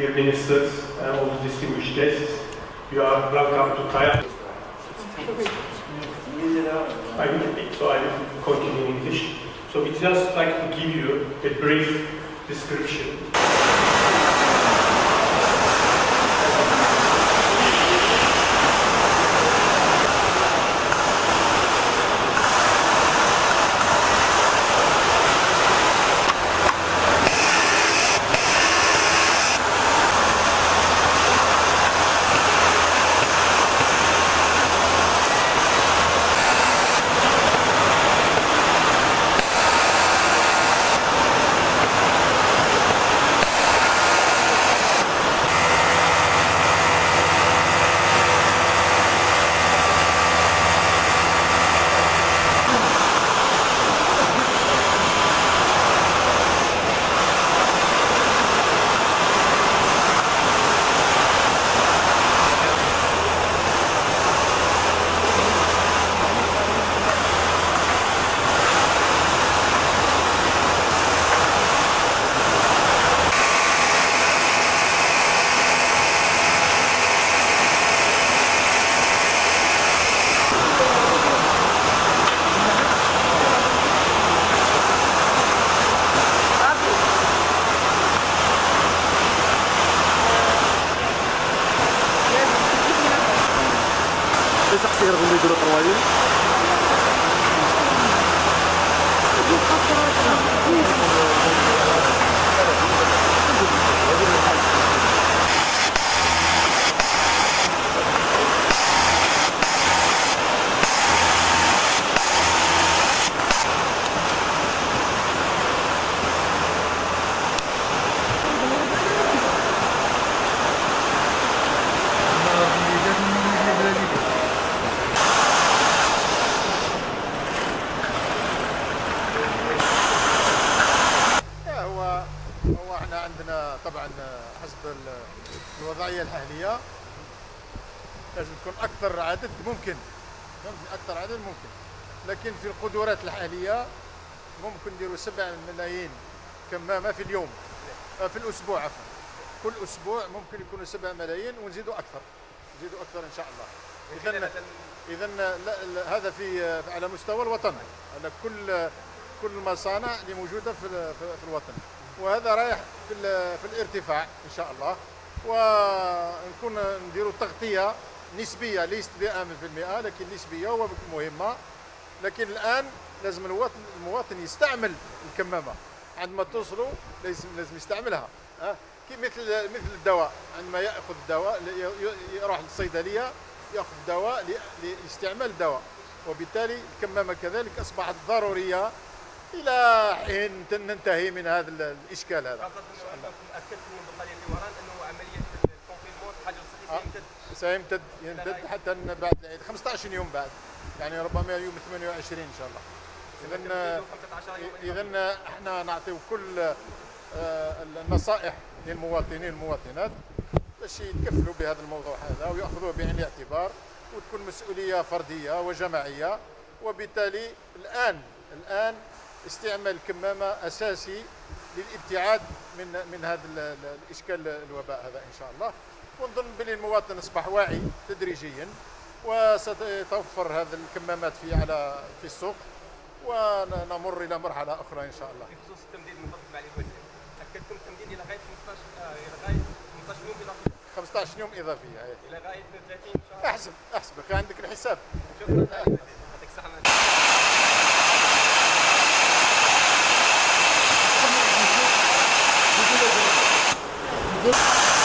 dear ministers and all the distinguished guests, you are welcome to Thailand. I will continue in English. So we just like to give you a brief description. تقصير غادي يديروا طوالين عندنا طبعا حسب الوضعيه الحاليه لازم تكون اكثر عدد ممكن، لكن في القدرات الحاليه ممكن نديروا 7 ملايين كمامه في اليوم، في الاسبوع عفوا، كل اسبوع ممكن يكونوا 7 ملايين ونزيدوا اكثر، ان شاء الله. اذا هذا في على مستوى الوطن، على كل المصانع اللي موجوده في الوطن، وهذا رايح في الارتفاع ان شاء الله، ونكون نديروا تغطيه نسبيه ليست ب 100% لكن نسبيه ومهمه. لكن الان لازم المواطن يستعمل الكمامه، عندما توصلوا لازم يستعملها، مثل الدواء، عندما ياخذ الدواء يروح للصيدليه ياخذ دواء لاستعمال الدواء، وبالتالي الكمامه كذلك اصبحت ضروريه الى حين ننتهي من هذا الاشكال هذا. خاصه انكم اكدتم منذ قليل وراء انه عمليه الكونفينمون الحجر الصحي سيمتد حتى بعد العيد 15 يوم بعد، يعني ربما يوم 28 ان شاء الله. اذا احنا نعطي كل النصائح للمواطنين والمواطنات باش يتكفلوا بهذا الموضوع هذا وياخذوه بعين الاعتبار، وتكون مسؤوليه فرديه وجماعيه. وبالتالي الان استعمال الكمامه اساسي للابتعاد من هذا الاشكال الوباء هذا ان شاء الله. ونظن بلي المواطن اصبح واعي تدريجيا، وستتوفر هذه الكمامات في السوق، ونمر الى مرحله اخرى ان شاء الله. بخصوص التمديد المطلوب مع الوزير، اكدتم التمديد الى غايه 15 يوم اضافيه. 15 يوم اضافيه الى غايه 30 ان شاء الله. احسبك عندك الحساب. شكرا لك يعطيك الصحه.